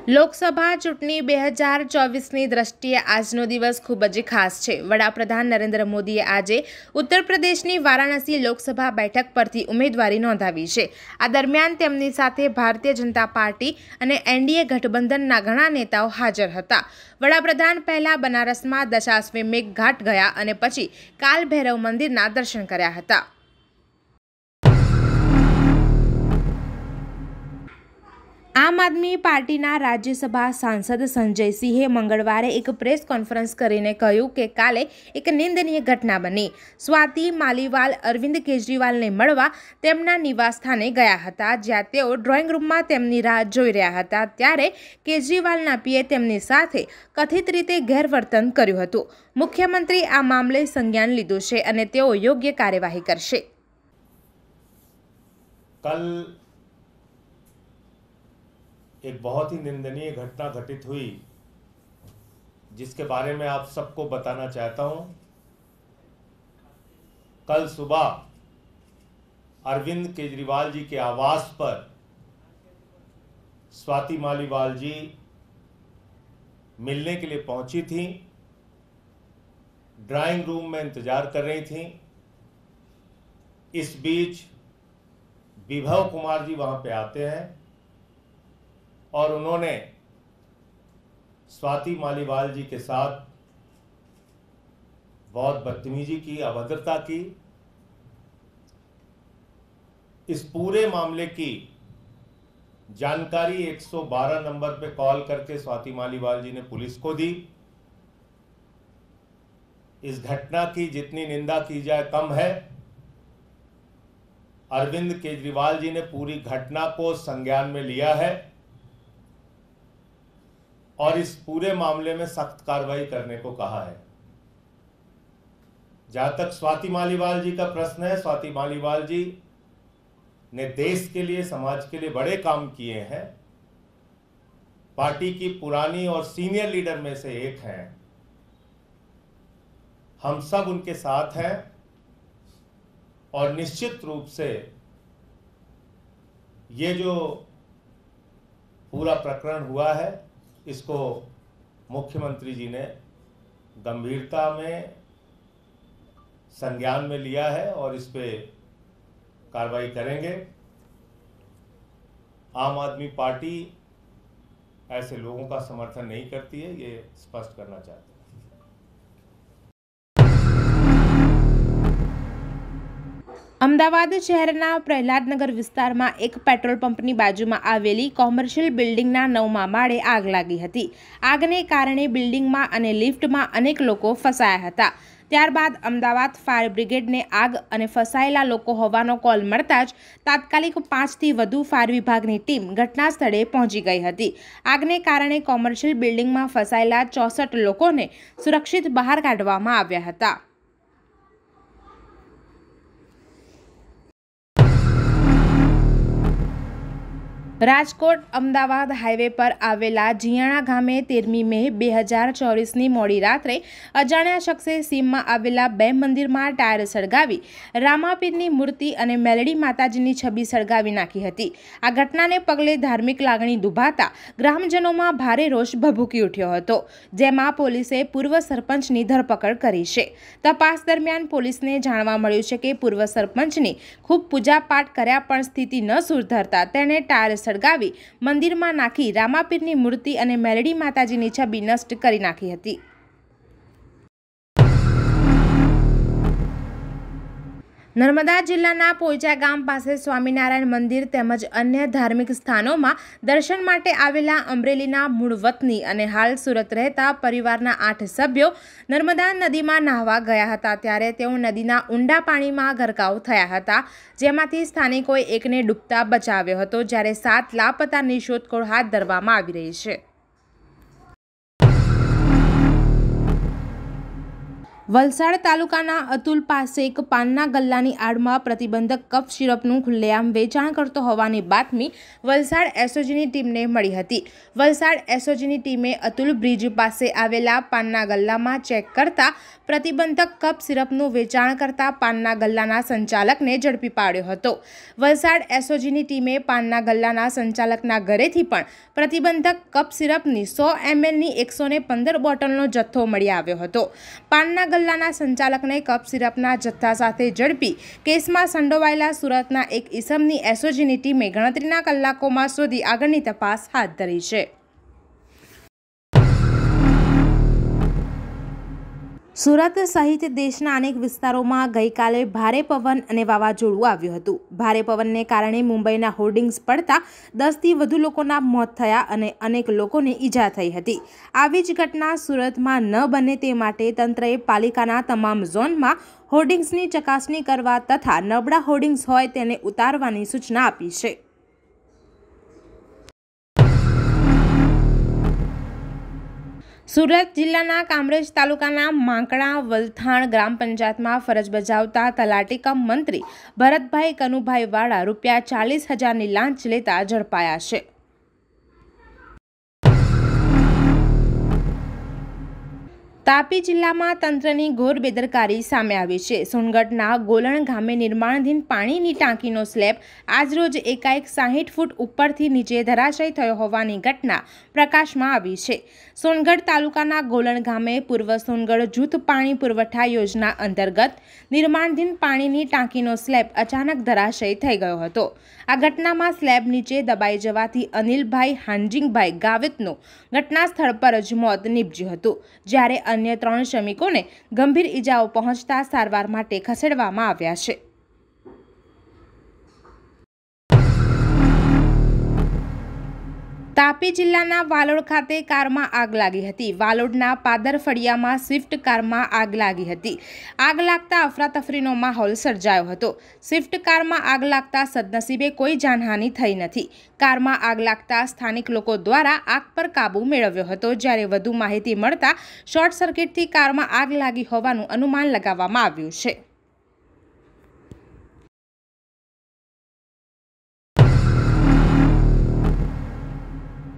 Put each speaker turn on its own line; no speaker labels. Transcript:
લોકસભા ચૂંટણી 2024ની દ્રષ્ટિએ આજનો દિવસ ખૂબ જ ખાસ છે। વડાપ્રધાન નરેન્દ્ર મોદીએ આજે ઉત્તર પ્રદેશની વારાણસી લોકસભા બેઠક પરથી ઉમેદવારી નોંધાવી છે। આ દરમિયાન તેમની સાથે ભારતીય જનતા પાર્ટી અને એનડીએ ગઠબંધનના ઘણા નેતાઓ હાજર હતા। વડાપ્રધાન પહેલા બનારસમાં દશાશ્વમેઘ ઘાટ ગયા અને પછી કાલ ભૈરવ મંદિરના દર્શન કર્યા હતા। આમ આદમી પાર્ટીના રાજ્યસભા સાંસદ સંજય સિંહે મંગળવારે એક પ્રેસ કોન્ફરન્સ કરીને કહ્યું કે કાલે એક નિંદનીય ઘટના બની। સ્વાતિ માલીવાલ અરવિંદ કેજરીવાલને મળવા તેમના નિવાસસ્થાને ગયા હતા, જ્યાં તેઓ ડ્રોઈંગ રૂમમાં તેમની રાહ જોઈ રહ્યા હતા ત્યારે કેજરીવાલના પીએ તેમની સાથે કથિત રીતે ગેરવર્તન કર્યું હતું। મુખ્યમંત્રી આ મામલે સંજ્ઞાન લીધું છે અને તેઓ યોગ્ય કાર્યવાહી કરશે।
एक बहुत ही निंदनीय घटना घटित हुई, जिसके बारे में आप सबको बताना चाहता हूं। कल सुबह अरविंद केजरीवाल जी के आवास पर स्वाति मालीवाल जी मिलने के लिए पहुंची थी। ड्राइंग रूम में इंतजार कर रही थी। इस बीच विभव कुमार जी वहां पे आते हैं और उन्होंने स्वाति मालीवाल जी के साथ बहुत बदतमीजी की, अभद्रता की। इस पूरे मामले की जानकारी 112 नंबर पे कॉल करके स्वाति मालीवाल जी ने पुलिस को दी। इस घटना की जितनी निंदा की जाए कम है। अरविंद केजरीवाल जी ने पूरी घटना को संज्ञान में लिया है और इस पूरे मामले में सख्त कार्रवाई करने को कहा है। जहां तक स्वाति मालीवाल जी का प्रश्न है, स्वाति मालीवाल जी ने देश के लिए, समाज के लिए बड़े काम किए हैं। पार्टी की पुरानी और सीनियर लीडर में से एक हैं। हम सब उनके साथ हैं और निश्चित रूप से ये जो पूरा प्रकरण हुआ है, इसको मुख्यमंत्री जी ने गंभीरता में संज्ञान में लिया है और इस पे कार्रवाई करेंगे। आम आदमी पार्टी ऐसे लोगों का समर्थन नहीं करती है, ये स्पष्ट करना चाहते हैं।
અમદાવાદ શહેરના પ્રહલાદનગર વિસ્તારમાં એક પેટ્રોલ પંપની બાજુમાં આવેલી કોમર્શિયલ બિલ્ડિંગના 9મા માળે આગ લાગી હતી। આગને કારણે બિલ્ડિંગમાં અને લિફ્ટમાં અનેક લોકો ફસાયા હતા। ત્યારબાદ અમદાવાદ ફાયર બ્રિગેડને આગ અને ફસાયેલા લોકો હોવાનો કોલ મળતા જ તાત્કાલિક 5થી વધુ ફાયર વિભાગની ટીમ ઘટના સ્થળે પહોંચી ગઈ હતી। આગને કારણે કોમર્શિયલ બિલ્ડિંગમાં ફસાયેલા 64 લોકોને સુરક્ષિત બહાર કાઢવામાં આવ્યા હતા। રાજકોટ અમદાવાદ હાઈવે પર આવેલા જીયાણા ગામે 13મી મે 2024ની મોડી રાત્રે અજાણ્યા શખ્સે સીમમાં આવેલા 2 મંદિરમાં ટાયર સળગાવી રામાપીરની મૂર્તિ અને મેલડી માતાજીની છબી સળગાવી નાખી હતી। આ ઘટનાને પગલે ધાર્મિક લાગણી દુભાતા ગ્રામજનોમાં ભારે રોષ ભભૂકી ઉઠ્યો હતો, જેમાં પોલીસે પૂર્વ સરપંચની ધરપકડ કરી છે। તપાસ દરમિયાન પોલીસને જાણવા મળ્યું છે કે પૂર્વ સરપંચની ખૂબ પૂજાપાઠ કર્યા પણ સ્થિતિ ન સુધરતા તેણે ટાયર સળગાવી મંદિરમાં નાખી રામાપીરની મૂર્તિ અને મેલડી માતાજીની છબી નષ્ટ કરી નાખી હતી। નર્મદા જિલ્લાના પોઈચા ગામ પાસે સ્વામિનારાયણ મંદિર તેમજ અન્ય ધાર્મિક સ્થાનોમાં દર્શન માટે આવેલા અમરેલીના મૂળ વતની અને હાલ સુરત રહેતા પરિવારના 8 સભ્યો નર્મદા નદીમાં નાહવા ગયા હતા ત્યારે તેઓ નદીના ઊંડા પાણીમાં ગરકાવ થયા હતા, જેમાંથી સ્થાનિકોએ એકને ડૂબતા બચાવ્યો હતો, જ્યારે 7 લાપતાની શોધખોળ હાથ ધરવામાં આવી રહી છે। વલસાડ તાલુકાના અતુલ પાસે એક પાનના ગલ્લાની આડમાં પ્રતિબંધક કફ સિરપનું ખુલ્લેઆમ વેચાણ કરતો હોવાની બાતમી વલસાડ એસઓજીની ટીમને મળી હતી. વલસાડ એસઓજીની ટીમે અતુલ બ્રિજ પાસે આવેલા પાનના ગલ્લામાં ચેક કરતા પ્રતિબંધક કફ સિરપનું વેચાણ કરતા પાનના ગલ્લાના સંચાલકને ઝડપી પાડ્યો હતો. વલસાડ એસઓજીની ટીમે પાનના ગલ્લાના સંચાલકના ઘરેથી પણ પ્રતિબંધક કફ સિરપની 100 mlની 115 બોટલનો જથ્થો મળી આવ્યો હતો. પાનના ગલ્લાના સંચાલકને કફ સિરપના જથ્થા સાથે ઝડપી કેસમાં સંડોવાયેલા સુરતના એક ઈસમની એસઓજીની ટીમે ગણતરીના કલાકોમાં શોધી આગળની તપાસ હાથ ધરી છે. સુરત સહિત દેશના અનેક વિસ્તારોમાં ગઈકાલે ભારે પવન અને વાવાઝોડું આવ્યું હતું. ભારે પવનને કારણે મુંબઈના હોર્ડિંગ્સ પડતા 10થી વધુ લોકોના મોત થયા અને અનેક લોકોને ઈજા થઈ હતી. આવી જ ઘટના સુરતમાં ન બને તે માટે તંત્રએ પાલિકાના તમામ ઝોનમાં હોર્ડિંગ્સની ચકાસણી કરવા તથા નબળા હોર્ડિંગ્સ હોય તેને ઉતારવાની સૂચના આપી છે. સુરત જિલ્લાના કામરેજ તાલુકાના માંકડા વલથાણ ગ્રામ પંચાયતમાં ફરજ બજાવતા તલાટી કમ મંત્રી ભરતભાઈ કનુભાઈ વાળા ₹40,000ની લાંચ લેતા ઝડપાયા છે. તાપી જિલ્લામાં તંત્રની ઘોર બેદરકારી સામે આવી છે. સોનગઢના ગોલણ ગામે નિર્માણાધીન પાણીની ટાંકીનો સ્લેબ આજરોજ એકાએક 60 ફૂટ ઉપરથી નીચે ધરાશયી થયો હોવાની ઘટના પ્રકાશમાં આવી છે. સોનગઢ તાલુકાના ગોલણ ગામે પૂર્વ સોનગઢ જૂથ પાણી પુરવઠા યોજના અંતર્ગત નિર્માણાધીન પાણીની ટાંકીનો સ્લેબ અચાનક ધરાશયી થઈ ગયો હતો. આ ઘટનામાં સ્લેબ નીચે દબાઈ જવાથી અનિલભાઈ હાંજીભાઈ ગાવિતનું ઘટના સ્થળ પર જ મોત નીપજ્યું હતું, જ્યારે અન્ય 3 શ્રમિકોને ગંભીર ઈજાઓ પહોંચતા સારવાર માટે ખસેડવામાં આવ્યા છે. તાપી જિલ્લાના વાલોડ ખાતે કારમાં આગ લાગી હતી. વાલોડના પાદર ફળિયામાં સ્વિફ્ટ કારમાં આગ લાગી હતી. આગ લાગતા અફરાતફરીનો માહોલ સર્જાયો હતો. સ્વિફ્ટ કારમાં આગ લાગતા સદનસીબે કોઈ જાનહાનિ થઈ નથી. કારમાં આગ લાગતા સ્થાનિક લોકો દ્વારા આગ પર કાબૂ મેળવ્યો હતો, જ્યારે વધુ માહિતી મળતા શોર્ટ સર્કિટથી કારમાં આગ લાગી હોવાનું અનુમાન લગાવવામાં આવ્યું છે.